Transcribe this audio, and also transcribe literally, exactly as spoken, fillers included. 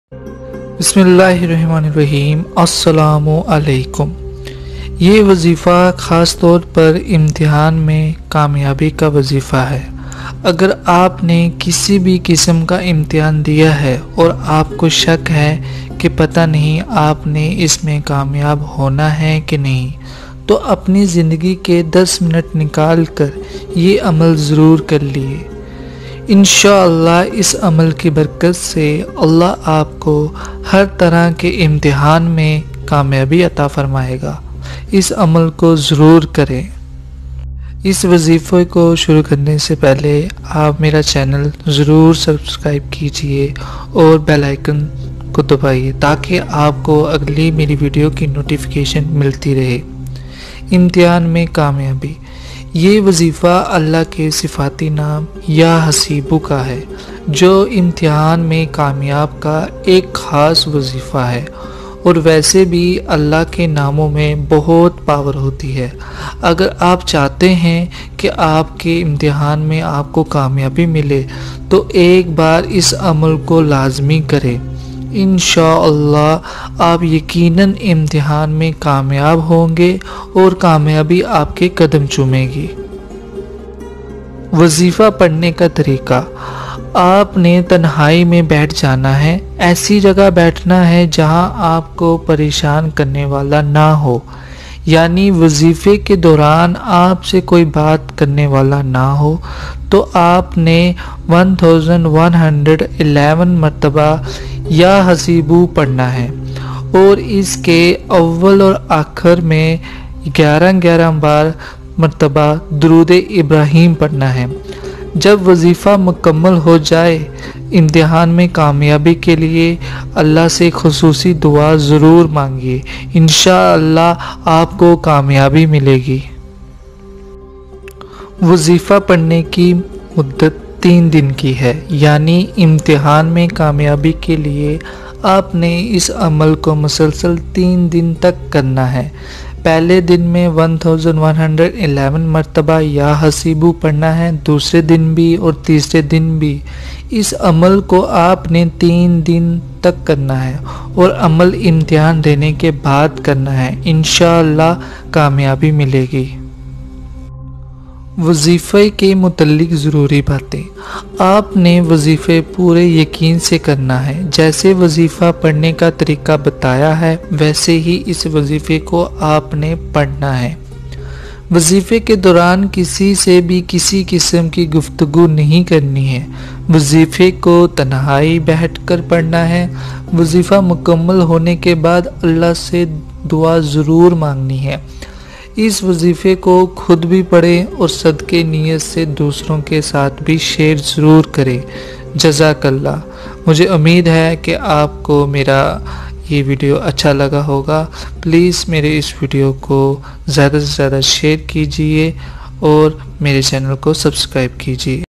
बिस्मिल्लाहिर्रहमानिर्रहीम। अस्सलामु अलैकुम। ये वजीफ़ा ख़ास तौर पर इम्तिहान में कामयाबी का वजीफ़ा है। अगर आपने किसी भी किस्म का इम्तिहान दिया है और आपको शक है कि पता नहीं आपने इसमें कामयाब होना है कि नहीं, तो अपनी ज़िंदगी के दस मिनट निकाल कर ये अमल ज़रूर कर लिए। इंशाअल्लाह इस अमल की बरकत से अल्लाह आपको हर तरह के इम्तिहान में कामयाबी अता फरमाएगा। इस अमल को ज़रूर करें। इस वजीफ़े को शुरू करने से पहले आप मेरा चैनल ज़रूर सब्सक्राइब कीजिए और बेल आइकन को दबाइए ताकि आपको अगली मेरी वीडियो की नोटिफिकेशन मिलती रहे। इम्तिहान में कामयाबी, ये वजीफ़ा अल्लाह के सिफाती नाम या हसीबू का है, जो इम्तिहान में कामयाब का एक ख़ास वजीफ़ा है। और वैसे भी अल्लाह के नामों में बहुत पावर होती है। अगर आप चाहते हैं कि आपके इम्तिहान में आपको कामयाबी मिले तो एक बार इस अमल को लाजमी करें। इंशाअल्लाह आप यकीनन इम्तिहान में कामयाब होंगे और कामयाबी आपके कदम चूमेगी। वजीफ़ा पढ़ने का तरीका, आपने तन्हाई में बैठ जाना है। ऐसी जगह बैठना है जहां आपको परेशान करने वाला ना हो, यानी वजीफ़े के दौरान आपसे कोई बात करने वाला ना हो। तो आपने ग्यारह सौ ग्यारह मरतबा या हसीबू पढ़ना है और इसके अव्वल और आखिर में ग्यारह ग्यारह बार मरतबा दुरूद इब्राहीम पढ़ना है। जब वजीफ़ा मुकम्मल हो जाए, इम्तिहान में कामयाबी के लिए अल्लाह से खुसूसी दुआ ज़रूर मांगिए। इंशाअल्लाह आपको कामयाबी मिलेगी। वजीफ़ा पढ़ने की मुद्दत तीन दिन की है, यानी इम्तिहान में कामयाबी के लिए आपने इस अमल को मुसलसल तीन दिन तक करना है। पहले दिन में ग्यारह सौ ग्यारह मरतबा या हसीबू पढ़ना है, दूसरे दिन भी और तीसरे दिन भी। इस अमल को आपने तीन दिन तक करना है और अमल इम्तिहान देने के बाद करना है। इंशाअल्लाह कामयाबी मिलेगी। वजीफ़े के मुतल्लिक ज़रूरी बातें, आपने वजीफ़े पूरे यकीन से करना है। जैसे वजीफ़ा पढ़ने का तरीका बताया है वैसे ही इस वजीफ़े को आपने पढ़ना है। वजीफ़े के दौरान किसी से भी किसी किस्म की गुफ्तगू नहीं करनी है। वजीफ़े को तन्हाई बैठकर पढ़ना है। वजीफ़ा मुकम्मल होने के बाद अल्लाह से दुआ ज़रूर मांगनी है। इस वजीफ़े को खुद भी पढ़ें और सदके नियत से दूसरों के साथ भी शेयर ज़रूर करें। जज़ाकल्लाह। मुझे उम्मीद है कि आपको मेरा ये वीडियो अच्छा लगा होगा। प्लीज़ मेरे इस वीडियो को ज़्यादा से ज़्यादा शेयर कीजिए और मेरे चैनल को सब्सक्राइब कीजिए।